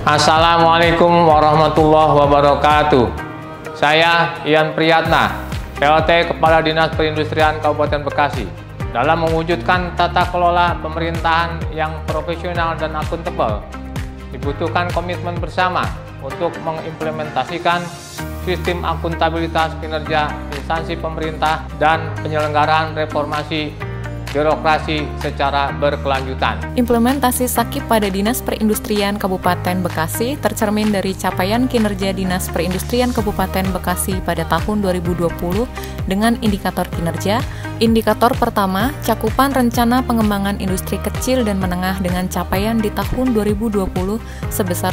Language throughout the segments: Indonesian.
Assalamualaikum warahmatullahi wabarakatuh. Saya Ian Priyatna, PLT Kepala Dinas Perindustrian Kabupaten Bekasi. Dalam mewujudkan tata kelola pemerintahan yang profesional dan akuntabel, dibutuhkan komitmen bersama untuk mengimplementasikan sistem akuntabilitas kinerja instansi pemerintah dan penyelenggaraan reformasi birokrasi secara berkelanjutan. Implementasi SAKIP pada Dinas Perindustrian Kabupaten Bekasi tercermin dari capaian kinerja Dinas Perindustrian Kabupaten Bekasi pada tahun 2020 dengan indikator kinerja. Indikator pertama, cakupan rencana pengembangan industri kecil dan menengah dengan capaian di tahun 2020 sebesar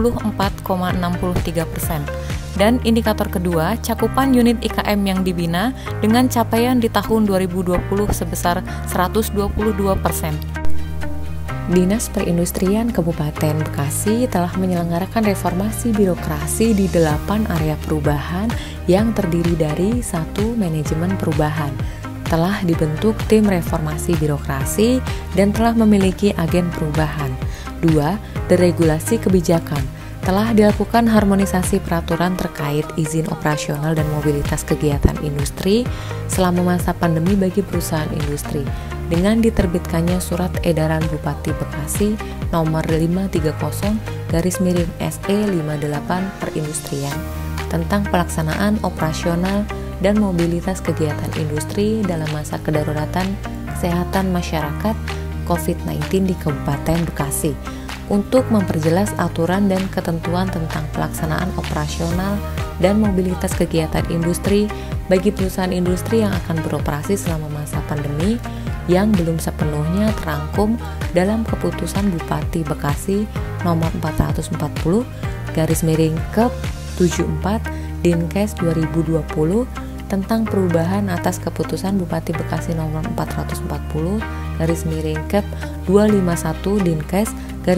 74,63%. Dan indikator kedua, cakupan unit IKM yang dibina dengan capaian di tahun 2020 sebesar 122%. Dinas Perindustrian Kabupaten Bekasi telah menyelenggarakan reformasi birokrasi di 8 area perubahan yang terdiri dari 1. Manajemen perubahan. Telah dibentuk tim reformasi birokrasi dan telah memiliki agen perubahan. 2. Deregulasi kebijakan. Telah dilakukan harmonisasi peraturan terkait izin operasional dan mobilitas kegiatan industri selama masa pandemi bagi perusahaan industri dengan diterbitkannya Surat Edaran Bupati Bekasi nomor 530/SE58 Perindustrian tentang pelaksanaan operasional dan mobilitas kegiatan industri dalam masa kedaruratan kesehatan masyarakat COVID-19 di Kabupaten Bekasi, untuk memperjelas aturan dan ketentuan tentang pelaksanaan operasional dan mobilitas kegiatan industri bagi perusahaan industri yang akan beroperasi selama masa pandemi yang belum sepenuhnya terangkum dalam keputusan Bupati Bekasi nomor 440/Kep74 Dinkes 2020 tentang perubahan atas keputusan Bupati Bekasi nomor 440/Kep251 Dinkes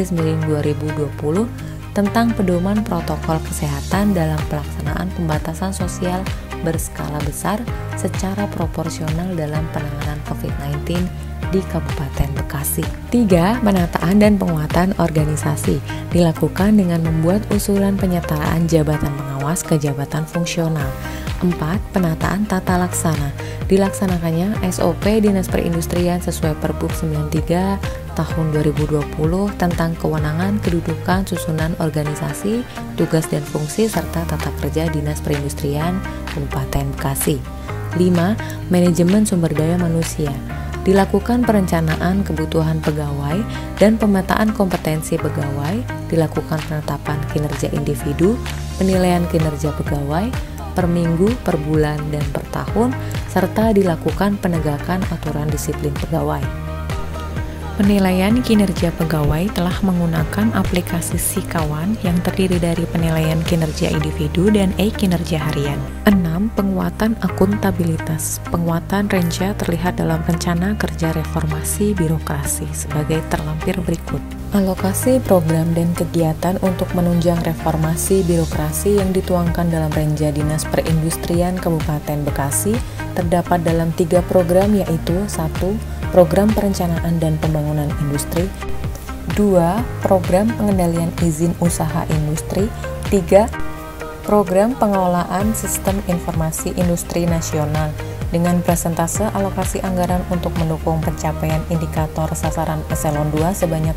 /2020 tentang pedoman protokol kesehatan dalam pelaksanaan pembatasan sosial berskala besar secara proporsional dalam penanganan COVID-19 di Kabupaten Bekasi. 3. Penataan dan penguatan organisasi dilakukan dengan membuat usulan penyetaraan jabatan pengawas ke jabatan fungsional. 4. Penataan tata laksana dilaksanakannya SOP Dinas Perindustrian sesuai Perbup 93 tahun 2020 tentang kewenangan, kedudukan, susunan organisasi, tugas dan fungsi serta tata kerja Dinas Perindustrian Kabupaten Bekasi. 5. Manajemen sumber daya manusia dilakukan perencanaan kebutuhan pegawai dan pemetaan kompetensi pegawai, dilakukan penetapan kinerja individu, penilaian kinerja pegawai per minggu, per bulan, dan per tahun, serta dilakukan penegakan aturan disiplin pegawai. Penilaian kinerja pegawai telah menggunakan aplikasi Sikawan yang terdiri dari penilaian kinerja individu dan kinerja harian. 6. Penguatan akuntabilitas. Penguatan renca terlihat dalam rencana kerja reformasi birokrasi sebagai terlampir berikut. Alokasi program dan kegiatan untuk menunjang reformasi birokrasi yang dituangkan dalam Renja Dinas Perindustrian Kabupaten Bekasi terdapat dalam 3 program, yaitu 1. Program perencanaan dan pembangunan industri, 2. Program pengendalian izin usaha industri, 3. Program pengelolaan sistem informasi industri nasional dengan persentase alokasi anggaran untuk mendukung pencapaian indikator sasaran eselon 2 sebanyak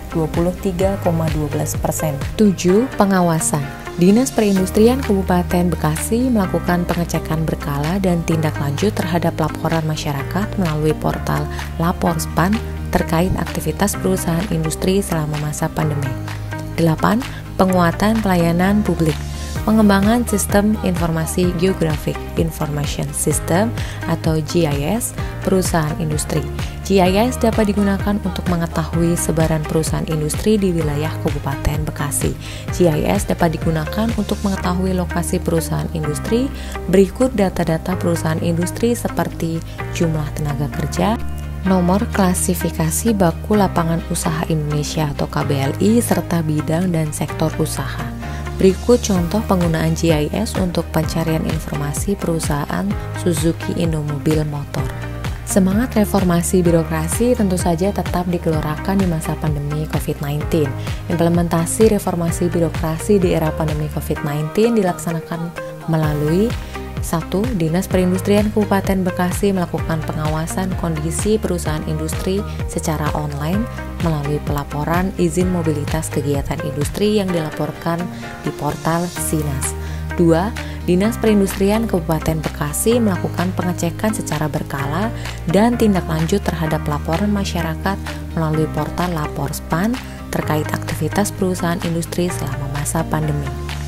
23,12%. 7. Pengawasan. Dinas Perindustrian Kabupaten Bekasi melakukan pengecekan berkala dan tindak lanjut terhadap laporan masyarakat melalui portal Laporspan terkait aktivitas perusahaan industri selama masa pandemi. 8. Penguatan pelayanan publik. Pengembangan Sistem Informasi Geographic Information System atau GIS perusahaan industri. GIS dapat digunakan untuk mengetahui sebaran perusahaan industri di wilayah Kabupaten Bekasi. GIS dapat digunakan untuk mengetahui lokasi perusahaan industri. Berikut data-data perusahaan industri seperti jumlah tenaga kerja, nomor klasifikasi baku lapangan usaha Indonesia atau KBLI, serta bidang dan sektor usaha. Berikut contoh penggunaan GIS untuk pencarian informasi perusahaan Suzuki Indomobil Motor. Semangat reformasi birokrasi tentu saja tetap digelorakan di masa pandemi COVID-19. Implementasi reformasi birokrasi di era pandemi COVID-19 dilaksanakan melalui 1. Dinas Perindustrian Kabupaten Bekasi melakukan pengawasan kondisi perusahaan industri secara online melalui pelaporan izin mobilitas kegiatan industri yang dilaporkan di portal SINAS. 2. Dinas Perindustrian Kabupaten Bekasi melakukan pengecekan secara berkala dan tindak lanjut terhadap laporan masyarakat melalui portal Laporspan terkait aktivitas perusahaan industri selama masa pandemi.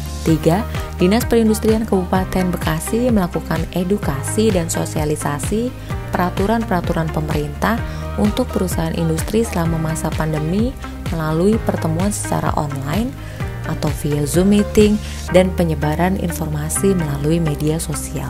3. Dinas Perindustrian Kabupaten Bekasi melakukan edukasi dan sosialisasi peraturan-peraturan pemerintah untuk perusahaan industri selama masa pandemi melalui pertemuan secara online atau via Zoom meeting dan penyebaran informasi melalui media sosial.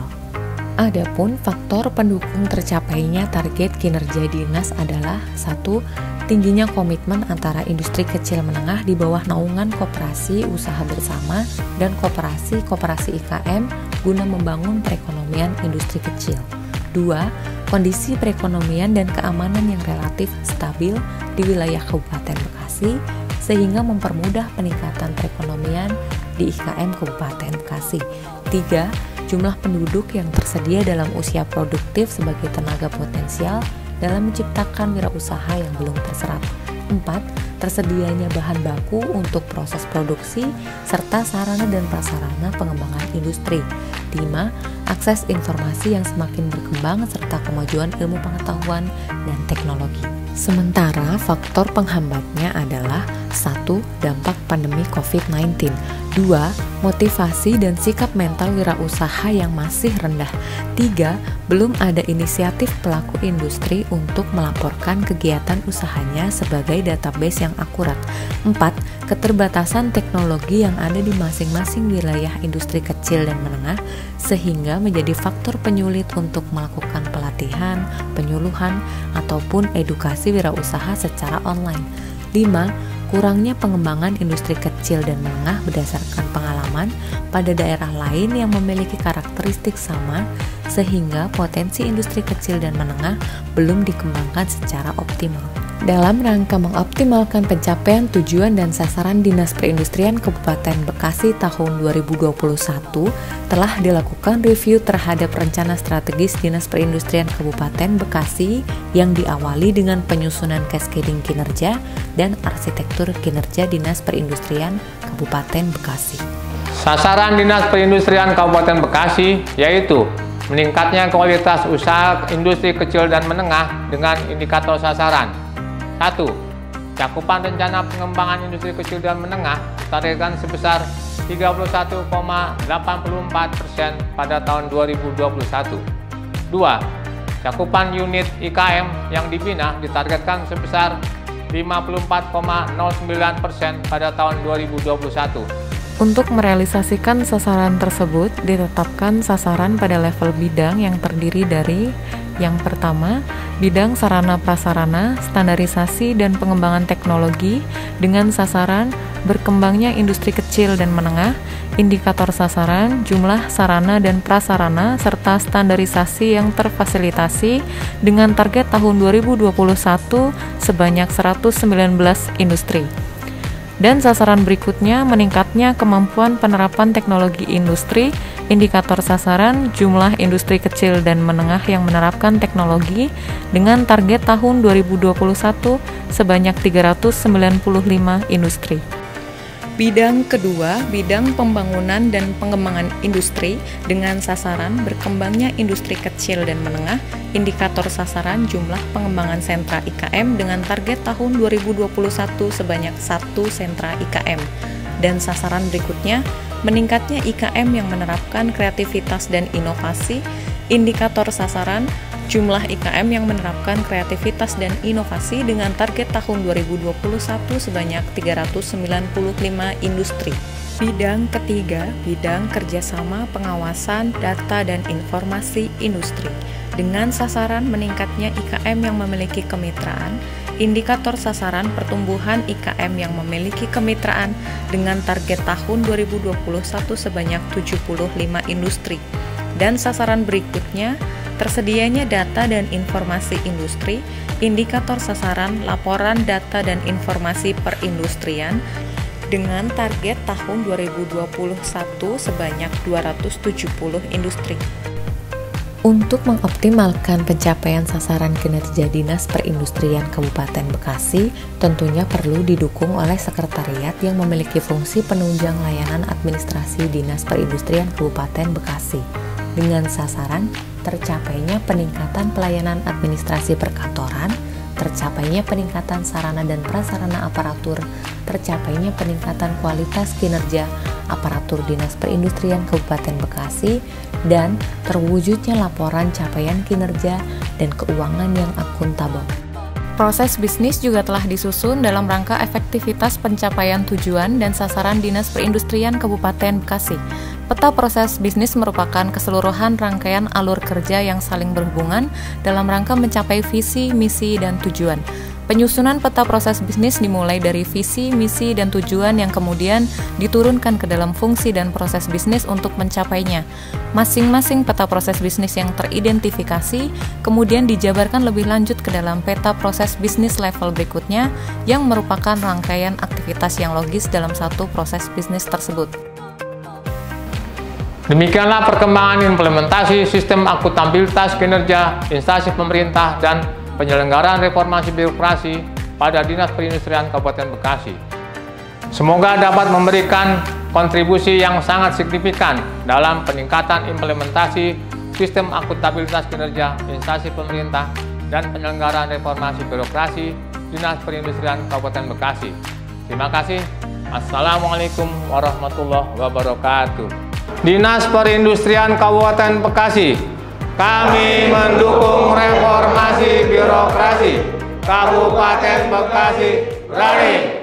Adapun faktor pendukung tercapainya target kinerja dinas adalah 1. Tingginya komitmen antara industri kecil menengah di bawah naungan koperasi usaha bersama dan koperasi IKM guna membangun perekonomian industri kecil. 2. Kondisi perekonomian dan keamanan yang relatif stabil di wilayah Kabupaten Bekasi sehingga mempermudah peningkatan perekonomian di IKM Kabupaten Bekasi. 3. Jumlah penduduk yang tersedia dalam usia produktif sebagai tenaga potensial dalam menciptakan wirausaha yang belum terserap. 4. Tersedianya bahan baku untuk proses produksi serta sarana dan prasarana pengembangan industri. 5. Akses informasi yang semakin berkembang serta kemajuan ilmu pengetahuan dan teknologi. Sementara faktor penghambatnya adalah 1. Dampak pandemi COVID-19. 2. Motivasi dan sikap mental wirausaha yang masih rendah. 3. Belum ada inisiatif pelaku industri untuk melaporkan kegiatan usahanya sebagai database yang akurat. 4. Keterbatasan teknologi yang ada di masing-masing wilayah industri kecil dan menengah sehingga menjadi faktor penyulit untuk melakukan pelatihan, penyuluhan, ataupun edukasi wirausaha secara online. 5. Kurangnya pengembangan industri kecil dan menengah berdasarkan pengalaman pada daerah lain yang memiliki karakteristik sama sehingga potensi industri kecil dan menengah belum dikembangkan secara optimal. Dalam rangka mengoptimalkan pencapaian tujuan dan sasaran Dinas Perindustrian Kabupaten Bekasi tahun 2021, telah dilakukan review terhadap rencana strategis Dinas Perindustrian Kabupaten Bekasi yang diawali dengan penyusunan cascading kinerja dan arsitektur kinerja Dinas Perindustrian Kabupaten Bekasi. Sasaran Dinas Perindustrian Kabupaten Bekasi yaitu meningkatnya kualitas usaha industri kecil dan menengah dengan indikator sasaran. 1. Cakupan rencana pengembangan industri kecil dan menengah ditargetkan sebesar 31,84% pada tahun 2021. 2. Cakupan unit IKM yang dibina ditargetkan sebesar 54,09% pada tahun 2021. Untuk merealisasikan sasaran tersebut, ditetapkan sasaran pada level bidang yang terdiri dari yang pertama, bidang sarana prasarana, standarisasi dan pengembangan teknologi dengan sasaran berkembangnya industri kecil dan menengah, indikator sasaran, jumlah sarana dan prasarana, serta standarisasi yang terfasilitasi dengan target tahun 2021 sebanyak 119 industri. Dan sasaran berikutnya meningkatnya kemampuan penerapan teknologi industri, indikator sasaran, jumlah industri kecil dan menengah yang menerapkan teknologi dengan target tahun 2021 sebanyak 395 industri. Bidang kedua, bidang pembangunan dan pengembangan industri dengan sasaran berkembangnya industri kecil dan menengah, indikator sasaran jumlah pengembangan sentra IKM dengan target tahun 2021 sebanyak 1 sentra IKM. Dan sasaran berikutnya, meningkatnya IKM yang menerapkan kreativitas dan inovasi, indikator sasaran jumlah IKM yang menerapkan kreativitas dan inovasi dengan target tahun 2021 sebanyak 395 industri. Bidang ketiga, bidang kerjasama pengawasan data dan informasi industri dengan sasaran meningkatnya IKM yang memiliki kemitraan, indikator sasaran pertumbuhan IKM yang memiliki kemitraan dengan target tahun 2021 sebanyak 75 industri. Dan sasaran berikutnya, Tersedianya data dan informasi industri, indikator sasaran, laporan data dan informasi perindustrian dengan target tahun 2021 sebanyak 270 industri. Untuk mengoptimalkan pencapaian sasaran kinerja Dinas Perindustrian Kabupaten Bekasi, tentunya perlu didukung oleh sekretariat yang memiliki fungsi penunjang layanan administrasi Dinas Perindustrian Kabupaten Bekasi, dengan sasaran tercapainya peningkatan pelayanan administrasi perkantoran, tercapainya peningkatan sarana dan prasarana aparatur, tercapainya peningkatan kualitas kinerja aparatur Dinas Perindustrian Kabupaten Bekasi, dan terwujudnya laporan capaian kinerja dan keuangan yang akuntabel. Proses bisnis juga telah disusun dalam rangka efektivitas pencapaian tujuan dan sasaran Dinas Perindustrian Kabupaten Bekasi. Peta proses bisnis merupakan keseluruhan rangkaian alur kerja yang saling berhubungan dalam rangka mencapai visi, misi, dan tujuan. Penyusunan peta proses bisnis dimulai dari visi, misi, dan tujuan yang kemudian diturunkan ke dalam fungsi dan proses bisnis untuk mencapainya. Masing-masing peta proses bisnis yang teridentifikasi kemudian dijabarkan lebih lanjut ke dalam peta proses bisnis level berikutnya yang merupakan rangkaian aktivitas yang logis dalam satu proses bisnis tersebut. Demikianlah perkembangan implementasi sistem akuntabilitas kinerja instansi pemerintah dan penyelenggaraan reformasi birokrasi pada Dinas Perindustrian Kabupaten Bekasi. Semoga dapat memberikan kontribusi yang sangat signifikan dalam peningkatan implementasi sistem akuntabilitas kinerja instansi pemerintah dan penyelenggaraan reformasi birokrasi Dinas Perindustrian Kabupaten Bekasi. Terima kasih. Assalamualaikum warahmatullahi wabarakatuh. Dinas Perindustrian Kabupaten Bekasi, kami mendukung reformasi birokrasi Kabupaten Bekasi. Berani.